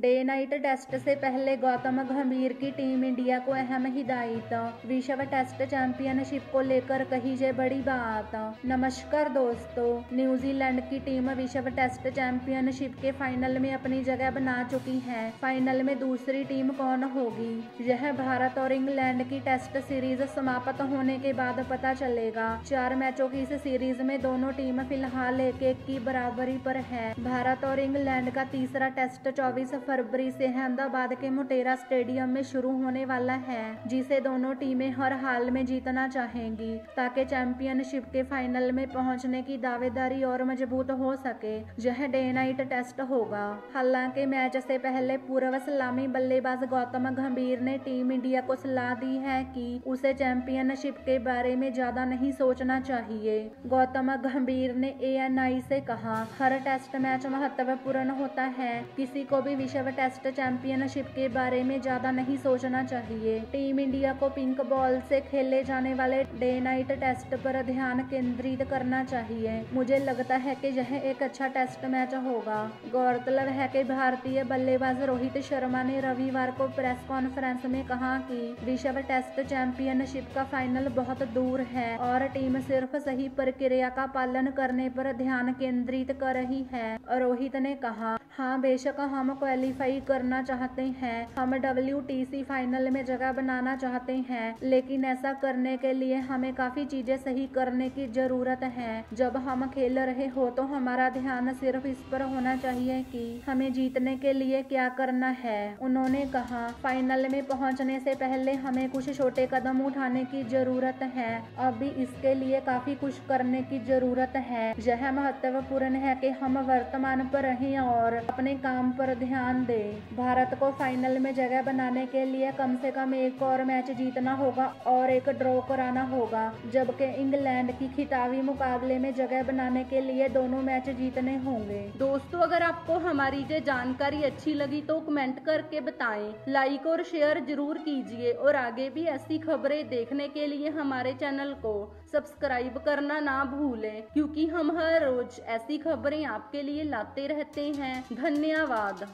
Day night test से पहले गौतम गंभीर की टीम इंडिया को अहम हिदायत। विश्व टेस्ट चैंपियनशिप को लेकर कही जे बड़ी बात। नमस्कार दोस्तों, न्यूजीलैंड की टीम विश्व टेस्ट चैंपियनशिप के फाइनल में अपनी जगह बना चुकी है। फाइनल में दूसरी टीम कौन होगी, यह भारत और इंग्लैंड की टेस्ट सीरीज समाप्त होने के बाद पता चलेगा। 4 मैचों की इस सीरीज में दोनों टीम फिलहाल 1-1 की बराबरी पर है। भारत और इंग्लैंड का तीसरा टेस्ट 24 फरवरी से अहमदाबाद के मोटेरा स्टेडियम में शुरू होने वाला है, जिसे दोनों टीमें हर हाल में जीतना चाहेंगी ताकि चैंपियनशिप के फाइनल में पहुंचने की दावेदारी और मजबूत हो सके। यह डे नाइट टेस्ट होगा। हालांकि मैच से पहले पूर्व सलामी बल्लेबाज गौतम गंभीर ने टीम इंडिया को सलाह दी है कि उसे चैंपियनशिप के बारे में ज्यादा नहीं सोचना चाहिए। गौतम गंभीर ने ANI से कहा, हर टेस्ट मैच महत्वपूर्ण होता है, किसी को भी विश्व टेस्ट चैंपियनशिप के बारे में ज्यादा नहीं सोचना चाहिए। टीम इंडिया को पिंक बॉल से खेले जाने वाले डे नाइट टेस्ट पर ध्यान केंद्रित करना चाहिए। मुझे लगता है कि यह एक अच्छा टेस्ट मैच होगा। गौरतलब है कि भारतीय बल्लेबाज रोहित शर्मा ने रविवार को प्रेस कॉन्फ्रेंस में कहा कि विश्व टेस्ट चैंपियनशिप का फाइनल बहुत दूर है और टीम सिर्फ सही प्रक्रिया का पालन करने पर ध्यान केंद्रित कर रही है। रोहित ने कहा, हाँ बेशक हम क्वालिफाई करना चाहते हैं, हम WTC फाइनल में जगह बनाना चाहते हैं, लेकिन ऐसा करने के लिए हमें काफी चीजें सही करने की जरूरत है। जब हम खेल रहे हो तो हमारा ध्यान सिर्फ इस पर होना चाहिए कि हमें जीतने के लिए क्या करना है। उन्होंने कहा, फाइनल में पहुंचने से पहले हमें कुछ छोटे कदम उठाने की जरूरत है। अभी इसके लिए काफी कुछ करने की जरूरत है। यह महत्वपूर्ण है कि हम वर्तमान पर रहें और अपने काम पर ध्यान दें। भारत को फाइनल में जगह बनाने के लिए कम से कम एक और मैच जीतना होगा और एक ड्रॉ कराना होगा, जबकि इंग्लैंड की खिताबी मुकाबले में जगह बनाने के लिए दोनों मैच जीतने होंगे। दोस्तों, अगर आपको हमारी ये जानकारी अच्छी लगी तो कमेंट करके बताएं, लाइक और शेयर जरूर कीजिए और आगे भी ऐसी खबरें देखने के लिए हमारे चैनल को सब्सक्राइब करना ना भूलें, क्योंकि हम हर रोज ऐसी खबरें आपके लिए लाते रहते हैं। धन्यवाद।